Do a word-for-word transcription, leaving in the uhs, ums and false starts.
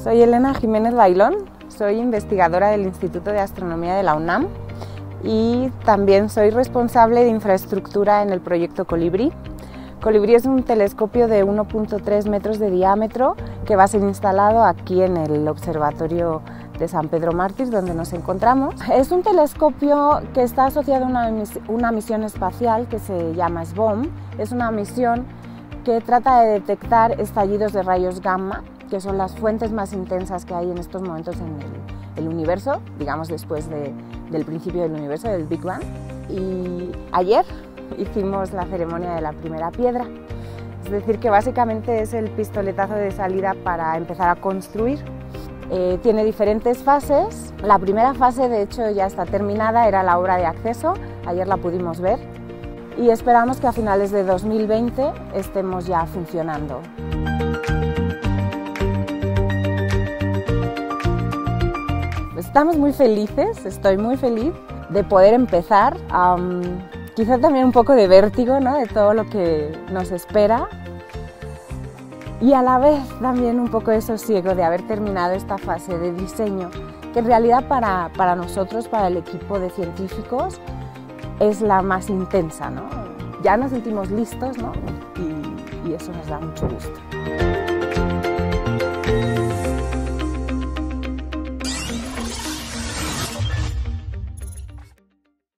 Soy Elena Jiménez Bailón, soy investigadora del Instituto de Astronomía de la UNAM y también soy responsable de infraestructura en el proyecto Colibrí. Colibrí es un telescopio de uno punto tres metros de diámetro que va a ser instalado aquí en el Observatorio de San Pedro Mártir, donde nos encontramos. Es un telescopio que está asociado a una, una misión espacial que se llama S B O M. Es una misión que trata de detectar estallidos de rayos gamma, que son las fuentes más intensas que hay en estos momentos en el, el universo, digamos después de, del principio del universo, del Big Bang. Y ayer hicimos la ceremonia de la primera piedra, es decir, que básicamente es el pistoletazo de salida para empezar a construir. Eh, tiene diferentes fases. La primera fase, de hecho, ya está terminada, era la obra de acceso, ayer la pudimos ver, y esperamos que a finales de dos mil veinte estemos ya funcionando. Estamos muy felices, estoy muy feliz de poder empezar, um, quizá también un poco de vértigo, ¿no?, de todo lo que nos espera, y a la vez también un poco de sosiego de haber terminado esta fase de diseño, que en realidad para, para nosotros, para el equipo de científicos, es la más intensa, ¿no? Ya nos sentimos listos, ¿no? y, y eso nos da mucho gusto.